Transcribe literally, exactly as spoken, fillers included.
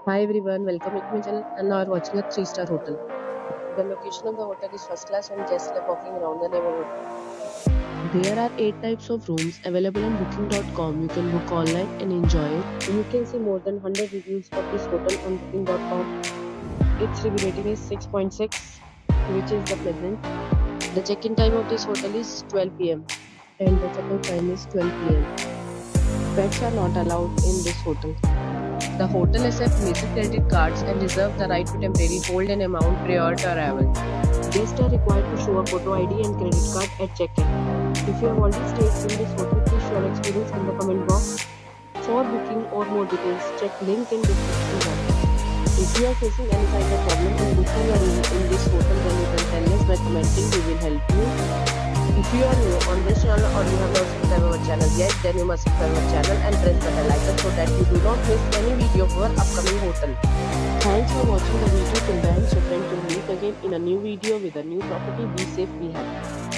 Hi everyone, welcome back to my channel and now are watching a three star hotel. The location of the hotel is first class and guests love walking around the neighborhood. There are eight types of rooms available on booking dot com. You can book online and enjoy it. You can see more than one hundred reviews of this hotel on booking dot com. Its review rating is six point six, which is the pleasant. The check-in time of this hotel is twelve p m and the check-out time is twelve p m Pets are not allowed in this hotel. The hotel accepts major credit cards and reserves the right to temporarily hold an amount prior to arrival. Guests are required to show a photo I D and credit card at check-in. If you have already stayed in this hotel, please share your experience in the comment box. For booking or more details, check link in description box. If you are facing any kind of problem in booking a room in this hotel, then you can tell us by commenting. We will help you. If you are new on this channel or you have not subscribed our channel yet, then you must subscribe our channel and press the bell icon so that you do not miss any video of our upcoming hotel. Thanks for watching the video till the end. So friends, will meet again in a new video with a new property. Be safe, be happy.